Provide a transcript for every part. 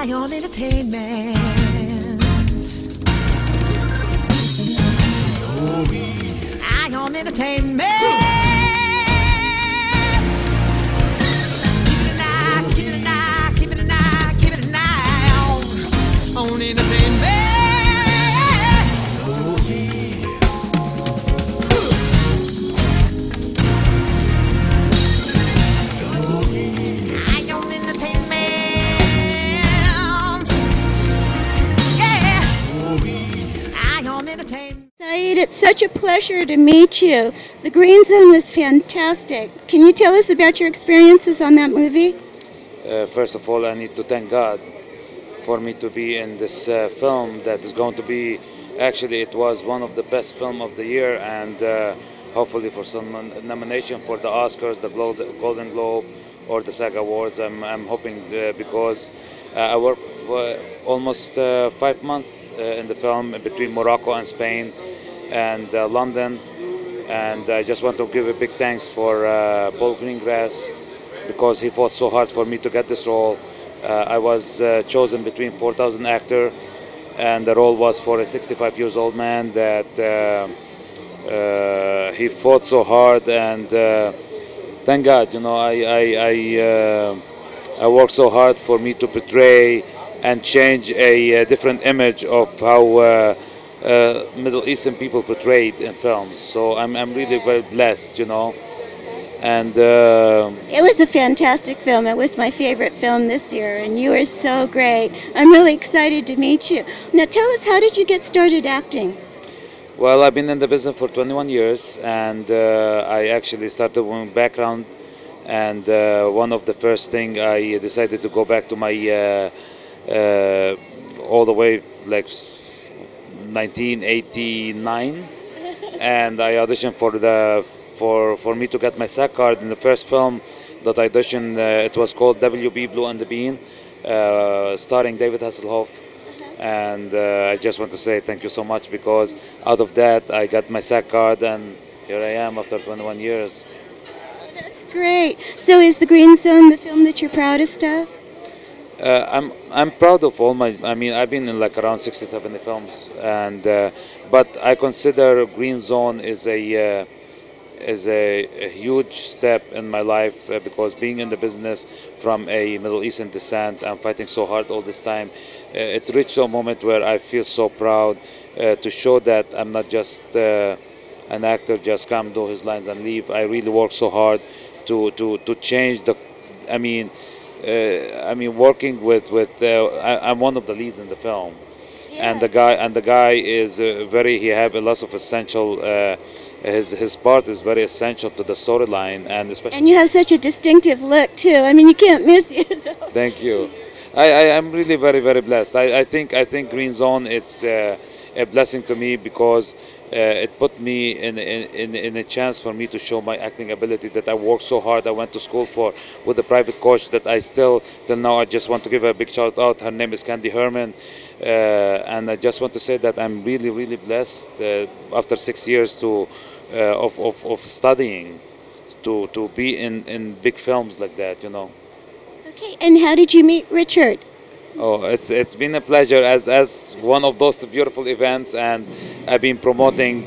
Ion Entertainment. Ion Entertainment. Keep it an eye, keep it an eye, keep it an eye, keep it an eye on entertainment. Saeed, it's such a pleasure to meet you. The Green Zone was fantastic. Can you tell us about your experiences on that movie? First of all, I need to thank God for me to be in this film that is going to be, actually it was one of the best film of the year, and hopefully for some nomination for the Oscars, the Golden Globe or the SAG Awards. I'm hoping because I worked for almost 5 months in the film between Morocco and Spain and London, and I just want to give a big thanks for Paul Greengrass because he fought so hard for me to get this role. I was chosen between 4,000 actors, and the role was for a 65 years old man that he fought so hard, and thank God, you know, I worked so hard for me to portray and change a different image of how Middle Eastern people portrayed in films. So I'm really very blessed, you know. And it was a fantastic film. It was my favorite film this year, and you were so great. I'm really excited to meet you. Now tell us, how did you get started acting? Well, I've been in the business for 21 years, and I actually started with background, and one of the first thing I decided to go back to my all the way like 1989, and I auditioned for me to get my SAG card. In the first film that I auditioned, it was called WB Blue and the Bean, starring David Hasselhoff. And I just want to say thank you so much, because out of that I got my SAG card, and here I am after 21 years. Oh, that's great. So is The Green Zone the film that you're proudest of? I'm proud of all my. I mean, I've been in like around 60, 70 films, and but I consider Green Zone is a huge step in my life, because being in the business from a Middle Eastern descent, I'm fighting so hard all this time. It reached a moment where I feel so proud to show that I'm not just an actor, just come do his lines and leave. I really work so hard to change the. I mean, working with I'm one of the leads in the film. Yes. And the guy is very. He have a lot of essential. His part is very essential to the storyline, and especially. And you have such a distinctive look too. I mean, you can't miss it. So. Thank you. I'm really very blessed. I think Green Zone, it's a blessing to me, because it put me in a chance for me to show my acting ability that I worked so hard. I went to school for with a private coach that I still till now. I just want to give her a big shout out. Her name is Candy Herman, and I just want to say that I'm really blessed after 6 years of studying to be in big films like that, you know. Okay, and how did you meet Richard? Oh, it's been a pleasure as one of those beautiful events, and I've been promoting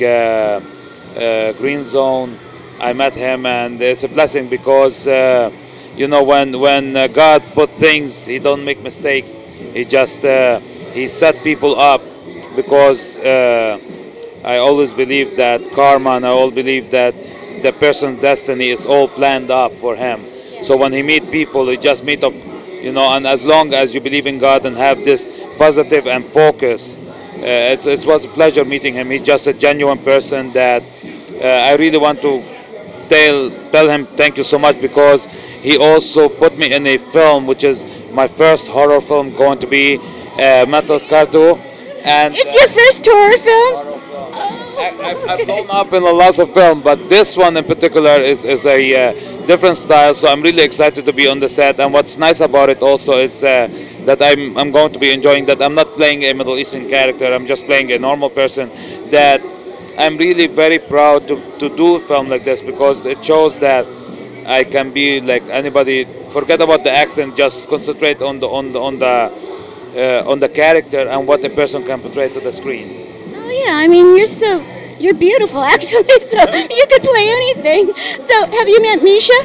Green Zone. I met him, and it's a blessing, because you know, when God put things, He don't make mistakes. He just He set people up, because I always believe that karma, and I always believe that the person's destiny is all planned up for him. So when he meet people, he just meet up, you know. And as long as you believe in God and have this positive and focus, it was a pleasure meeting him. He's just a genuine person that I really want to tell him thank you so much, because he also put me in a film, which is my first horror film, going to be Metal Scar 2. And it's your first horror film? I've blown up in a lot of films, but this one in particular is a different style. So I'm really excited to be on the set. And what's nice about it also is that I'm going to be enjoying that. I'm not playing a Middle Eastern character. I'm just playing a normal person. That I'm really very proud to do a film like this, because it shows that I can be like anybody. Forget about the accent. Just concentrate on the on the character and what a person can portray to the screen. Oh yeah, I mean you're beautiful actually, so you could play anything. So have you met Misha?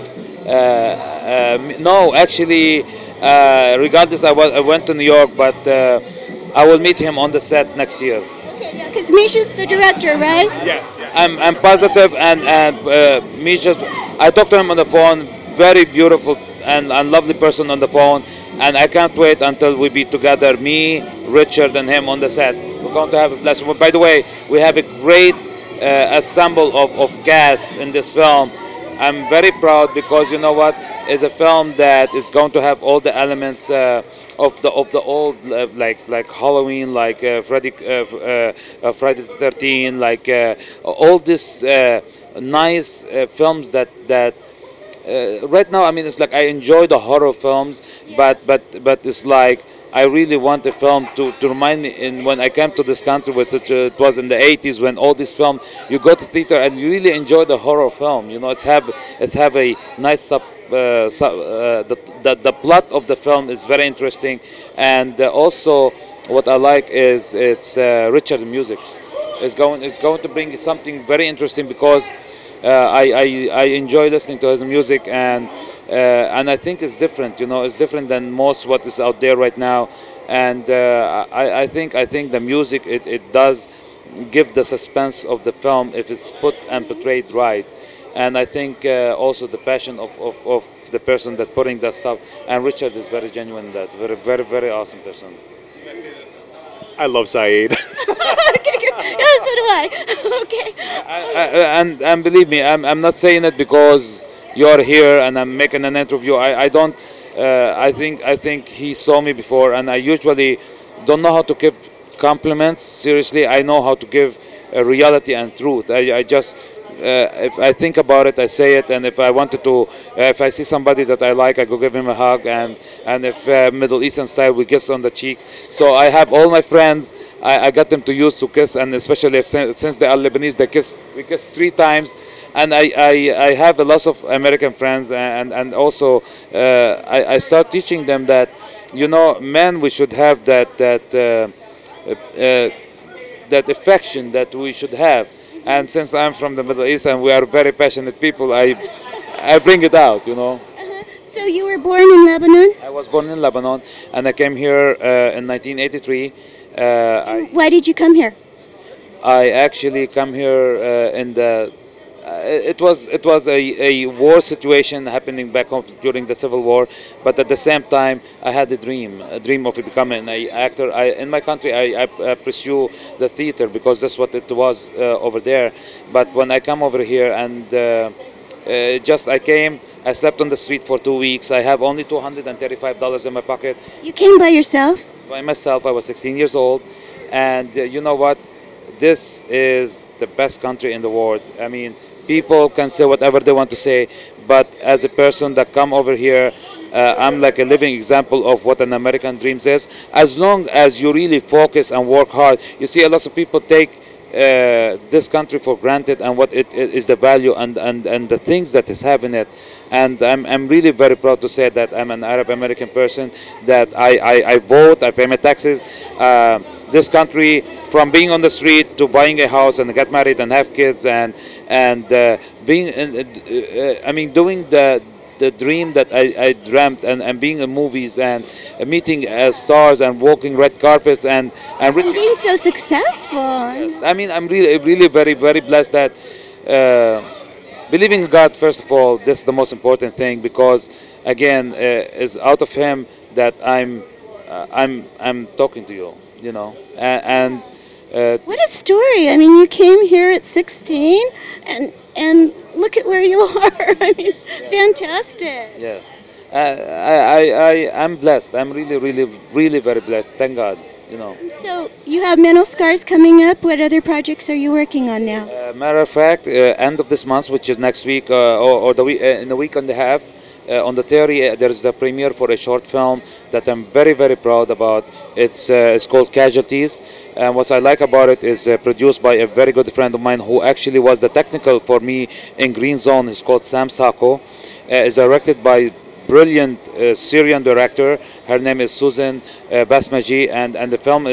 No, actually, regardless, I went to New York, but I will meet him on the set next year. Okay, yeah, because Misha's the director, right? I'm positive, and Misha, I talked to him on the phone. Very beautiful and lovely person on the phone, and I can't wait until we be together, me, Richard, and him on the set. We're going to have a blast. By the way, we have a great ensemble of cast in this film. I'm very proud because you know what, it's a film that is going to have all the elements of the old like Halloween, like Friday the 13th, like all these nice films that right now, I mean, it's like I enjoy the horror films, but it's like I really want a film to remind me in when I came to this country, which it was in the 80s when all these films you go to theater and you really enjoy the horror film. You know, it's have a nice the plot of the film is very interesting, and also what I like is it's Richard music. It's going to bring something very interesting because I enjoy listening to his music, and I think it's different. You know, it's different than most what is out there right now, and I think the music it does give the suspense of the film if it's put and portrayed right, and I think also the passion of the person that putting that stuff, and Richard is very genuine in that, very awesome person. I love Saeed. Okay, good. Yeah, so do I. Okay. And believe me, I'm not saying it because you're here and I'm making an interview. I don't. I think he saw me before, and I usually don't know how to give compliments. Seriously, I know how to give reality and truth. I just. If I think about it, I say it, and if I wanted to, if I see somebody that I like, I go give him a hug, and if Middle Eastern style, we kiss on the cheeks. So I have all my friends, I got them to use to kiss, and especially if, since they are Lebanese, we kiss 3 times, and I have a lot of American friends, and also I start teaching them that, you know, men, we should have that affection that we should have. And since I'm from the Middle East and we are very passionate people, I bring it out, you know. So you were born in Lebanon? I was born in Lebanon, and I came here in 1983. Why did you come here? I actually come here in the. It was a war situation happening back home during the Civil War, but at the same time I had a dream of becoming an actor. In my country I pursue the theater because that's what it was over there. But when I come over here and just I came, I slept on the street for 2 weeks. I have only $235 in my pocket. You came by yourself? By myself. I was 16 years old, and you know what? This is the best country in the world. I mean, people can say whatever they want to say, but as a person that come over here, I'm like a living example of what an American dream is. As long as you really focus and work hard, you see a lot of people take this country for granted and what it is the value and the things that is having it. And I'm really very proud to say that I'm an Arab American person, that I vote, I pay my taxes. This country, from being on the street to buying a house and get married and have kids and being, I mean, doing the dream that I dreamt and being in movies and meeting stars and walking red carpets and really, Being so successful. yes, I mean, I'm really very blessed that believing in God, first of all, this is the most important thing, because again, it's out of Him that I'm talking to you, you know, and What a story. I mean, you came here at 16 and look at where you are. I mean, fantastic. yes, I'm blessed. I'm really very blessed. Thank God, you know. So you have Mental Scars coming up. What other projects are you working on now? Matter of fact, end of this month, which is next week, or the week, in a week and a half, on the 30th, there is the premiere for a short film that I'm very proud about. It's called Casualties, and what I like about it is produced by a very good friend of mine who actually was the technical for me in Green Zone. It's called Sam Sacco. It's directed by brilliant Syrian director. Her name is Susan Basmaji, and the film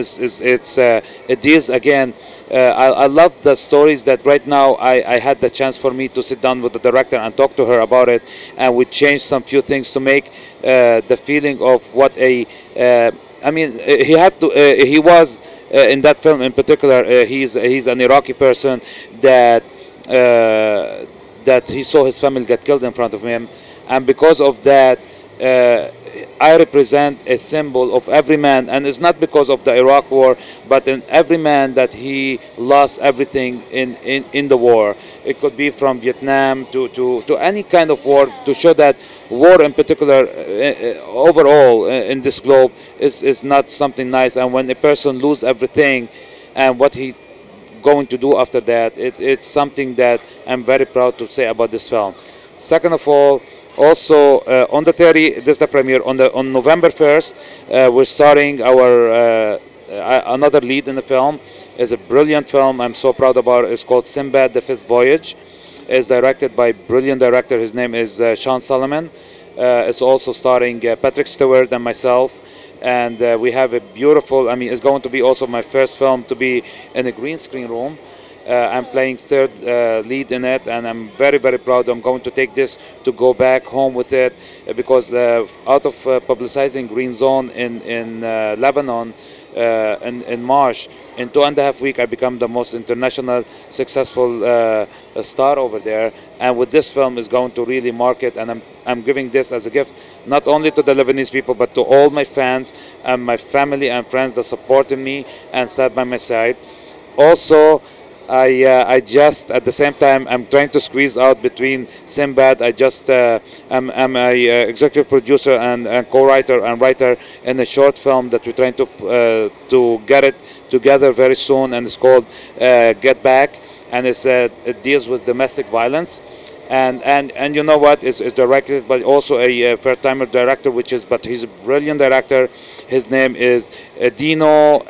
it deals again. I love the stories that right now I had the chance for me to sit down with the director and talk to her about it, and we changed some few things to make the feeling of what a I mean, he had to. He was in that film in particular. He's an Iraqi person that that he saw his family get killed in front of him, and because of that, I represent a symbol of every man, and it's not because of the Iraq War, but in every man that he lost everything in the war. It could be from Vietnam to any kind of war, to show that war in particular, overall in this globe, is not something nice. And when a person loses everything, and what he going to do after that, it's something that I'm very proud to say about this film. Second of all, also on the 30th, this is the premiere. On November 1st, we're starting our another lead in the film. It's a brilliant film. I'm so proud about it. It's called Sinbad: The Fifth Voyage. It's directed by a brilliant director. His name is Sean Solomon. It's also starring Patrick Stewart and myself. And we have a beautiful. I mean, it's going to be also my first film to be in a green screen room. I'm playing third lead in it, and I'm very, very proud. I'm going to take this to go back home with it, because out of publicizing Green Zone in Lebanon in March, in 2.5 weeks, I become the most international successful star over there. And with this film is going to really mark it, and I'm giving this as a gift, not only to the Lebanese people, but to all my fans and my family and friends that supported me and sat by my side. Also, I just at the same time I'm trying to squeeze out between Sinbad. I'm a executive producer and co-writer and writer in a short film that we're trying to get it together very soon, and it's called Get Back, and it deals with domestic violence. And you know what? It's directed by also a first-timer director, but he's a brilliant director. His name is Dino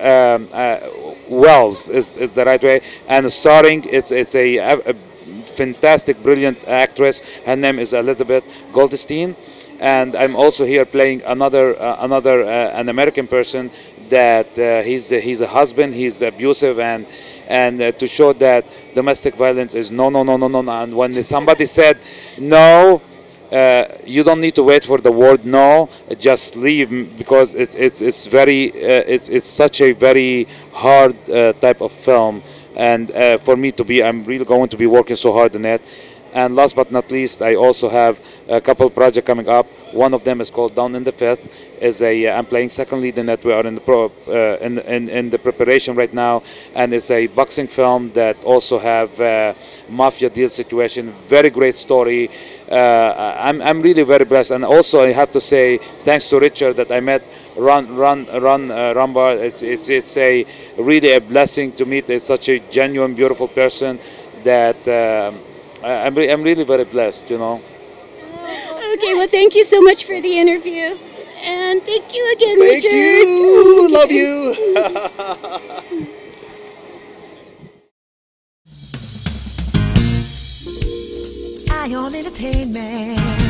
Wells, is the right way. And starring, it's a fantastic, brilliant actress. Her name is Elizabeth Goldstein. And I'm also here playing an American person that he's a husband. He's abusive, and to show that domestic violence is no, no, no, no, no, no. And when somebody said no, you don't need to wait for the word no, just leave, because it's such a very hard type of film, and for me I'm really going to be working so hard on it. And last but not least, I also have a couple projects coming up. One of them is called Down in the Fifth. I'm playing second lead in that. We are in the preparation right now, and it's a boxing film that also have mafia deal situation. Very great story. I'm really very blessed, and also I have to say thanks to Richard that I met Rumbar. It's a really a blessing to meet such a genuine, beautiful person that. I'm really very blessed, you know. Okay, well, thank you so much for the interview. And thank you again, Thank Richard. you. Love you. Ion Entertainment.